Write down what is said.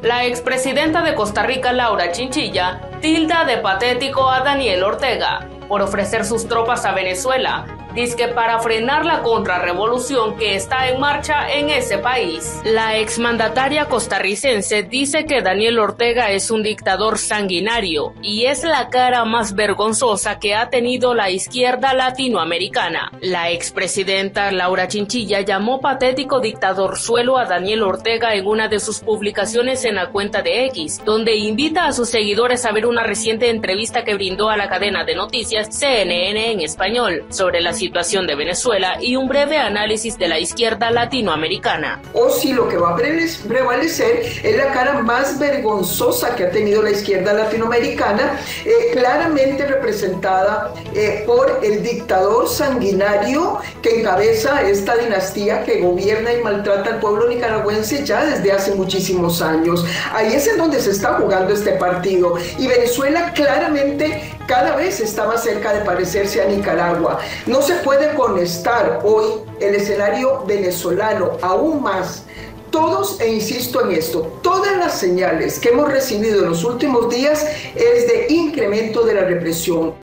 La expresidenta de Costa Rica, Laura Chinchilla, tilda de patético a Daniel Ortega por ofrecer sus tropas a Venezuela, dizque para frenar la contrarrevolución que está en marcha en ese país. La exmandataria costarricense dice que Daniel Ortega es un dictador sanguinario y es la cara más vergonzosa que ha tenido la izquierda latinoamericana. La expresidenta Laura Chinchilla llamó patético dictadorzuelo a Daniel Ortega en una de sus publicaciones en la cuenta de X, donde invita a sus seguidores a ver una reciente entrevista que brindó a la cadena de noticias CNN en español sobre la situación de Venezuela y un breve análisis de la izquierda latinoamericana. O si lo que va a prevalecer es la cara más vergonzosa que ha tenido la izquierda latinoamericana, claramente representada por el dictador sanguinario que encabeza esta dinastía que gobierna y maltrata al pueblo nicaragüense ya desde hace muchísimos años. Ahí es en donde se está jugando este partido, y Venezuela claramente cada vez está más cerca de parecerse a Nicaragua. No se puede conectar hoy el escenario venezolano aún más. Todos, e insisto en esto, todas las señales que hemos recibido en los últimos días es de incremento de la represión.